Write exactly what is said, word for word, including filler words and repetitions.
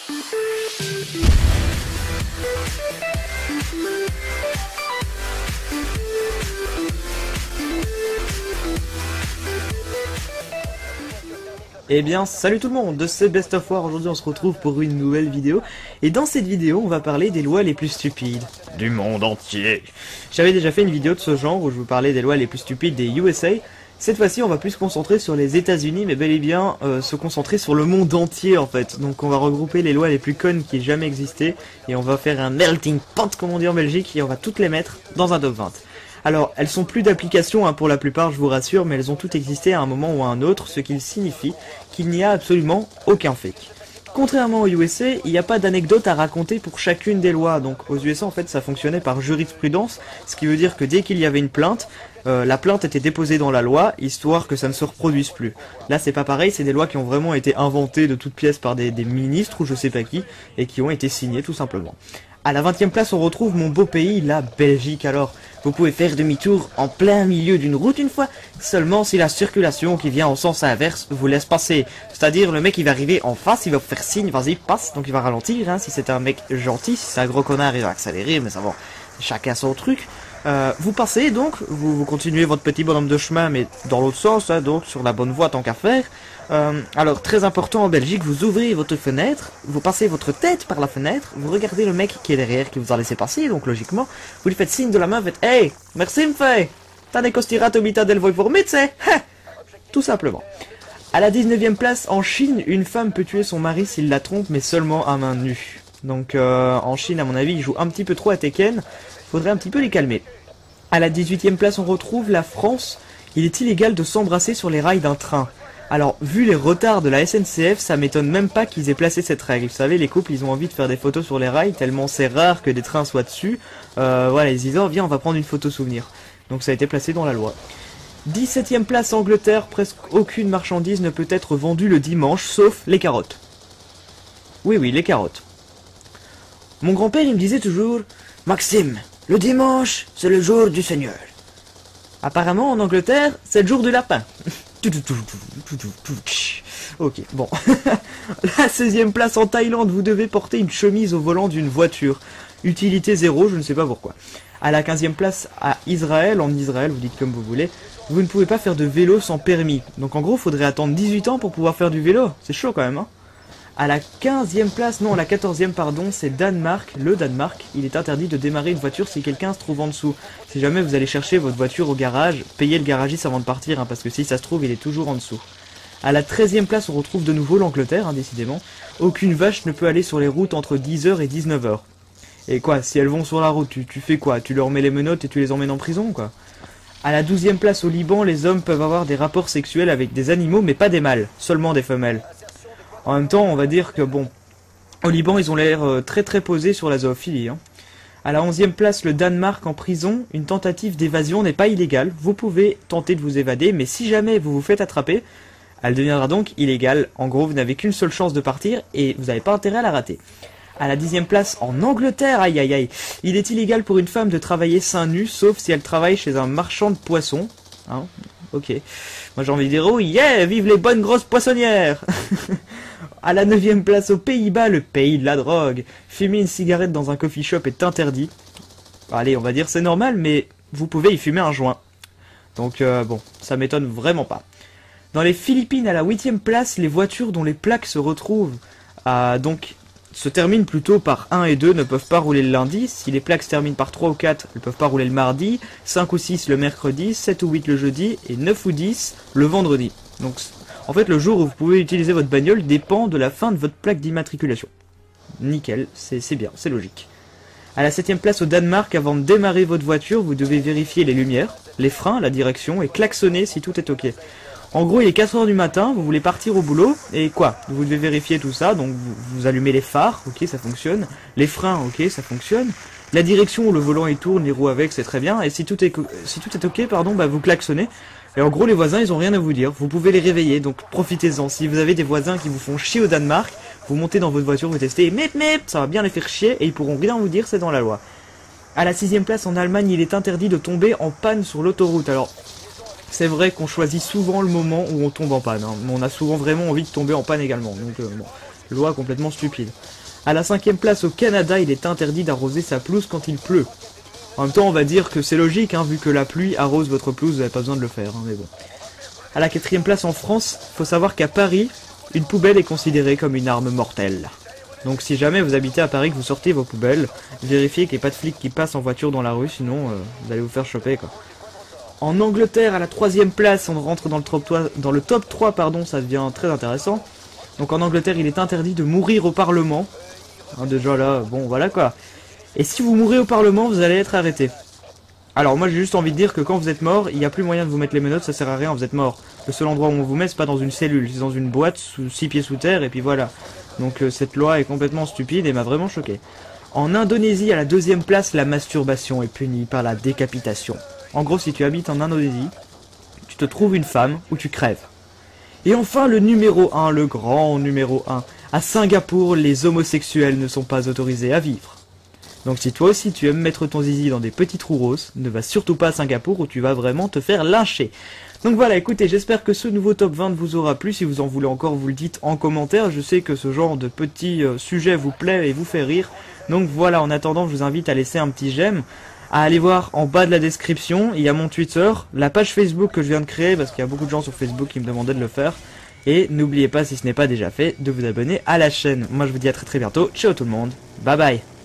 Eh bien salut tout le monde, c'est Best of War. Aujourd'hui on se retrouve pour une nouvelle vidéo. Et dans cette vidéo on va parler des lois les plus stupides du monde entier. J'avais déjà fait une vidéo de ce genre où je vous parlais des lois les plus stupides des U S A. Cette fois-ci on va plus se concentrer sur les États-Unis, mais bel et bien euh, se concentrer sur le monde entier en fait. Donc on va regrouper les lois les plus connes qui aient jamais existé. Et on va faire un melting pot comme on dit en Belgique. Et on va toutes les mettre dans un top vingt. Alors, elles sont plus d'application hein, pour la plupart, je vous rassure, mais elles ont toutes existé à un moment ou à un autre, ce qui signifie qu'il n'y a absolument aucun fake. Contrairement aux U S A, il n'y a pas d'anecdote à raconter pour chacune des lois. Donc aux U S A, en fait, ça fonctionnait par jurisprudence, ce qui veut dire que dès qu'il y avait une plainte, euh, la plainte était déposée dans la loi, histoire que ça ne se reproduise plus. Là, c'est pas pareil, c'est des lois qui ont vraiment été inventées de toutes pièces par des, des ministres ou je sais pas qui, et qui ont été signées tout simplement. À la vingtième place, on retrouve mon beau pays, la Belgique. Alors, vous pouvez faire demi-tour en plein milieu d'une route une fois, seulement si la circulation qui vient en sens inverse vous laisse passer. C'est-à-dire, le mec il va arriver en face, il va vous faire signe, vas-y, passe, donc il va ralentir, hein, si c'est un mec gentil, si c'est un gros connard, il va accélérer, mais ça va, chacun son truc. Euh, vous passez donc, vous, vous continuez votre petit bonhomme de chemin, mais dans l'autre sens, hein, donc sur la bonne voie tant qu'à faire. Euh, alors, très important en Belgique, vous ouvrez votre fenêtre, vous passez votre tête par la fenêtre, vous regardez le mec qui est derrière, qui vous a laissé passer, donc logiquement, vous lui faites signe de la main, vous faites « Hey, merci me fait, t'as des costirato mita del voi pour c'est tout simplement. À la dix-neuvième place, en Chine, une femme peut tuer son mari s'il la trompe, mais seulement à main nue. Donc, euh, en Chine, à mon avis, ils jouent un petit peu trop à Tekken, faudrait un petit peu les calmer. À la dix-huitième place, on retrouve la France. Il est illégal de s'embrasser sur les rails d'un train. Alors, vu les retards de la S N C F, ça m'étonne même pas qu'ils aient placé cette règle. Vous savez, les couples, ils ont envie de faire des photos sur les rails, tellement c'est rare que des trains soient dessus. Euh, voilà, ils disent, oh, viens, on va prendre une photo souvenir. Donc ça a été placé dans la loi. dix-septième place, Angleterre. Presque aucune marchandise ne peut être vendue le dimanche, sauf les carottes. Oui, oui, les carottes. Mon grand-père, il me disait toujours, Maxime, le dimanche, c'est le jour du Seigneur. Apparemment, en Angleterre, c'est le jour du lapin. Ok, bon. La seizième place en Thaïlande, vous devez porter une chemise au volant d'une voiture. Utilité zéro, je ne sais pas pourquoi. À la quinzième place, à Israël, en Israël, vous dites comme vous voulez, vous ne pouvez pas faire de vélo sans permis. Donc en gros, il faudrait attendre dix-huit ans pour pouvoir faire du vélo. C'est chaud quand même, hein. À la quinzième place, non, à la quatorzième, pardon, c'est Danemark. Le Danemark, il est interdit de démarrer une voiture si quelqu'un se trouve en dessous. Si jamais vous allez chercher votre voiture au garage, payez le garagiste avant de partir, hein, parce que si ça se trouve, il est toujours en dessous. À la treizième place, on retrouve de nouveau l'Angleterre, hein, décidément. Aucune vache ne peut aller sur les routes entre dix heures et dix-neuf heures. Et quoi, si elles vont sur la route, tu, tu fais quoi? Tu leur mets les menottes et tu les emmènes en prison, quoi? À la douzième place, au Liban, les hommes peuvent avoir des rapports sexuels avec des animaux, mais pas des mâles, seulement des femelles. En même temps, on va dire que, bon, au Liban, ils ont l'air euh, très très posés sur la zoophilie. Hein. À la onzième place, le Danemark en prison, une tentative d'évasion n'est pas illégale. Vous pouvez tenter de vous évader, mais si jamais vous vous faites attraper, elle deviendra donc illégale. En gros, vous n'avez qu'une seule chance de partir et vous n'avez pas intérêt à la rater. À la dixième place, en Angleterre, aïe aïe aïe, il est illégal pour une femme de travailler seins nus, sauf si elle travaille chez un marchand de poissons. Hein, ok. Moi j'ai envie de dire, oh yeah, vive les bonnes grosses poissonnières. À la neuvième place, aux Pays-Bas, le pays de la drogue. Fumer une cigarette dans un coffee shop est interdit. Allez, on va dire c'est normal, mais vous pouvez y fumer un joint. Donc euh, bon, ça m'étonne vraiment pas. Dans les Philippines, à la huitième place, les voitures dont les plaques se retrouvent, euh, donc se terminent plutôt par un et deux, ne peuvent pas rouler le lundi. Si les plaques se terminent par trois ou quatre, elles ne peuvent pas rouler le mardi. cinq ou six le mercredi, sept ou huit le jeudi, et neuf ou dix le vendredi. Donc en fait, le jour où vous pouvez utiliser votre bagnole dépend de la fin de votre plaque d'immatriculation. Nickel, c'est bien, c'est logique. À la septième place au Danemark, avant de démarrer votre voiture, vous devez vérifier les lumières, les freins, la direction et klaxonner si tout est ok. En gros, il est quatre heures du matin, vous voulez partir au boulot, et quoi? Vous devez vérifier tout ça, donc vous, vous allumez les phares, ok, ça fonctionne. Les freins, ok, ça fonctionne. La direction où le volant il tourne, les roues avec, c'est très bien. Et si tout est, si tout est ok, pardon, bah vous klaxonnez. Et en gros, les voisins, ils ont rien à vous dire. Vous pouvez les réveiller, donc profitez-en. Si vous avez des voisins qui vous font chier au Danemark, vous montez dans votre voiture, vous testez, et mip mip, ça va bien les faire chier, et ils pourront rien vous dire, c'est dans la loi. À la sixième place, en Allemagne, il est interdit de tomber en panne sur l'autoroute. Alors, c'est vrai qu'on choisit souvent le moment où on tombe en panne, hein, mais on a souvent vraiment envie de tomber en panne également. Donc, euh, bon, Loi complètement stupide. À la cinquième place au Canada, il est interdit d'arroser sa pelouse quand il pleut. En même temps, on va dire que c'est logique, hein, vu que la pluie arrose votre pelouse, vous n'avez pas besoin de le faire, hein, mais bon. À la quatrième place en France, faut savoir qu'à Paris, une poubelle est considérée comme une arme mortelle. Donc si jamais vous habitez à Paris, que vous sortez vos poubelles, vérifiez qu'il n'y ait pas de flics qui passent en voiture dans la rue, sinon euh, vous allez vous faire choper, quoi. En Angleterre, à la troisième place, on rentre dans le top trois, dans le top trois, pardon, ça devient très intéressant. Donc en Angleterre, il est interdit de mourir au Parlement. Hein, déjà là, bon voilà quoi. Et si vous mourrez au Parlement, vous allez être arrêté. Alors moi j'ai juste envie de dire que quand vous êtes mort, il n'y a plus moyen de vous mettre les menottes, ça sert à rien, vous êtes mort. Le seul endroit où on vous met, c'est pas dans une cellule, c'est dans une boîte, sous six pieds sous terre, et puis voilà. Donc euh, cette loi est complètement stupide et m'a vraiment choqué. En Indonésie, à la deuxième place, la masturbation est punie par la décapitation. En gros, si tu habites en Indonésie, tu te trouves une femme ou tu crèves. Et enfin le numéro un, le grand numéro un. À Singapour, les homosexuels ne sont pas autorisés à vivre. Donc si toi aussi tu aimes mettre ton zizi dans des petits trous roses, ne va surtout pas à Singapour où tu vas vraiment te faire lyncher. Donc voilà, écoutez, j'espère que ce nouveau top vingt vous aura plu. Si vous en voulez encore, vous le dites en commentaire. Je sais que ce genre de petit euh, sujet vous plaît et vous fait rire. Donc voilà, en attendant, je vous invite à laisser un petit j'aime, à aller voir en bas de la description, il y a mon Twitter, la page Facebook que je viens de créer, parce qu'il y a beaucoup de gens sur Facebook qui me demandaient de le faire. Et n'oubliez pas, si ce n'est pas déjà fait, de vous abonner à la chaîne. Moi je vous dis à très très bientôt, ciao tout le monde, bye bye.